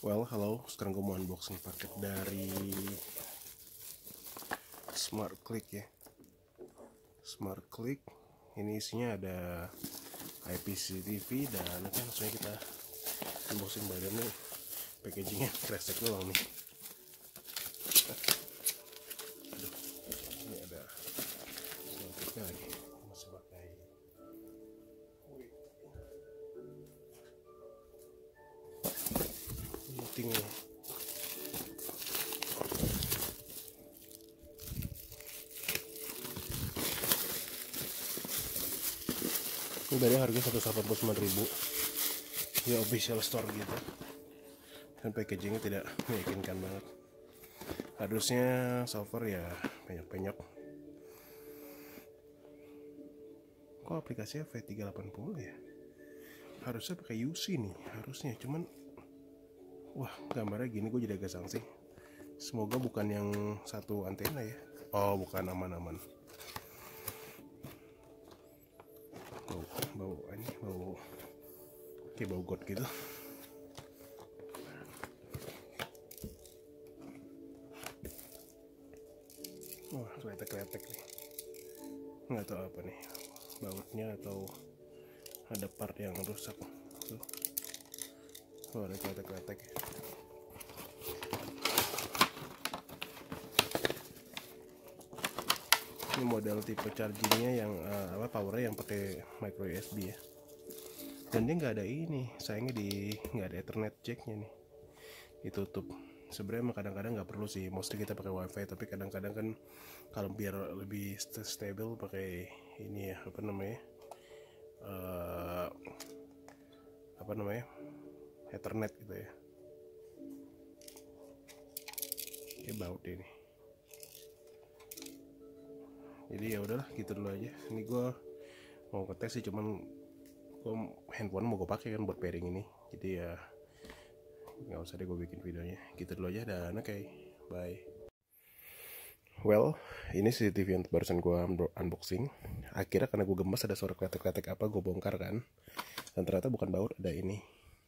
Well, halo, sekarang gue mau unboxing paket dari Smart Click ya. Smart Click, ini isinya ada IPCTV dan nanti langsung kita unboxing badannya. Packagingnya kresek doang nih. Aduh, ini ada Smart Clicknya lagi. Masih pakai tinggal. Ini dari harga 189.000 ya, official store gitu, dan packagingnya tidak meyakinkan banget. Harusnya software ya penyok-penyok. Kok aplikasinya V380 ya? Harusnya pakai UC nih harusnya, cuman wah gambarnya gini gue jadi agak sangsi. Semoga bukan yang satu antena ya. Oh bukan, aman-aman. Bau ini bau kayak bau got gitu. Wah kletek-kletek nih, nggak tahu apa nih, bautnya atau ada part yang rusak tuh. Oh ada kletek-kletek. Ini model tipe chargingnya yang powernya yang pakai micro USB ya. Dan dia nggak ada ini, sayangnya nggak ada Ethernet jacknya nih, ditutup. Sebenarnya kadang-kadang nggak perlu sih, mostly kita pakai wifi, tapi kadang-kadang kan kalau biar lebih stable pakai ini ya, apa namanya Ethernet gitu ya. Ini baut ini. Jadi ya udahlah gitu dulu aja. Ini gue mau ngetes sih, cuman handphone mau gue pakai kan buat pairing ini, jadi ya nggak usah deh gue bikin videonya. Gitu dulu aja, dan oke, bye. Well, ini CCTV yang barusan gue unboxing. Akhirnya karena gue gemes ada suara kletek-kletek apa, gue bongkar kan, dan ternyata bukan baut, ada ini.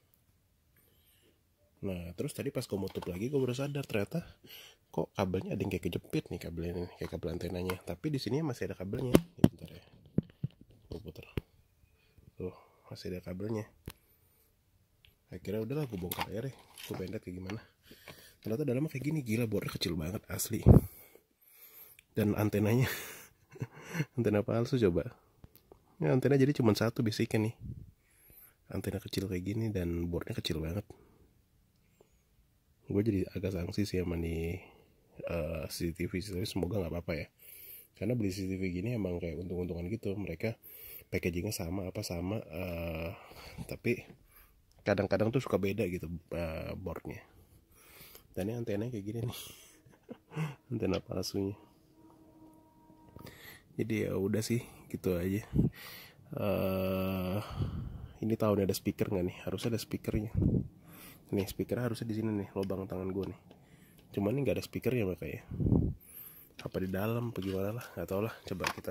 Nah terus tadi pas gue tutup lagi, gue baru sadar ternyata kok kabelnya ada yang kayak kejepit nih, kabelnya ini kayak kabel antenanya, tapi di sini masih ada kabelnya. Ini bentar ya, gue puter. Tuh masih ada kabelnya. Akhirnya udahlah gue bongkar aja deh, gue pengen lihat kayak gimana. Ternyata dalamnya kayak gini, gila, boardnya kecil banget asli. Dan antenanya antena palsu coba. Ya, antena jadi cuma satu basicnya nih. Antena kecil kayak gini dan boardnya kecil banget. Gue jadi agak sangsi sih sama nih CCTV, tapi semoga nggak apa-apa ya. Karena beli CCTV gini emang kayak untung-untungan gitu. Mereka packagingnya sama tapi kadang-kadang tuh suka beda gitu boardnya. Dan ini antenanya kayak gini nih. Antena palsunya. Jadi ya udah sih gitu aja. Ini tahu nih ada speaker nggak nih? Harusnya ada speakernya. Nih speakernya harusnya di sini nih, lubang tangan gue nih. Cuman ini nggak ada speakernya makanya. Apa di dalam? Apa gimana lah? Nggak tahu lah. Coba kita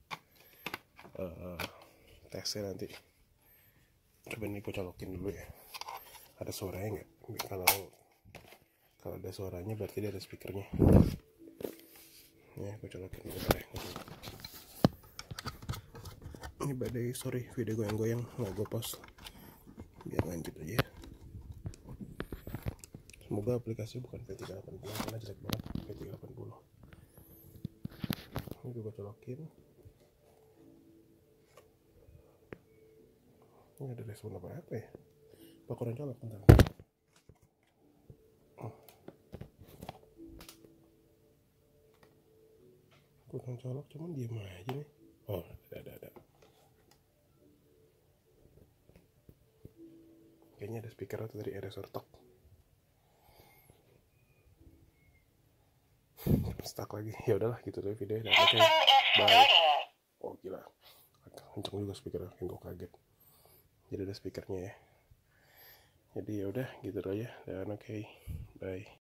tesnya nanti. Coba ini gue colokin dulu ya. Ada suaranya nggak? Kalau ada suaranya berarti dia ada speakernya. Ya, gue colokin dulu ya. Ini badai, sorry video goyang-goyang nggak gue post, biar lanjut aja. Semoga aplikasi bukan V380 karena jelek banget V380. Ini gue colokin. Ini ada respon apa ya? Apa kurang colok? Bentar. Kurang colok, cuman diem aja nih. Oh ada. Kayaknya ada speaker atau dari erasor tok. Stuck lagi. Ya udahlah gitu deh videonya. Oke, bye. Oh gila, kenceng juga speakernya, gue kaget. Jadi ada speakernya ya. Jadi ya udah gitu aja, dan oke, bye.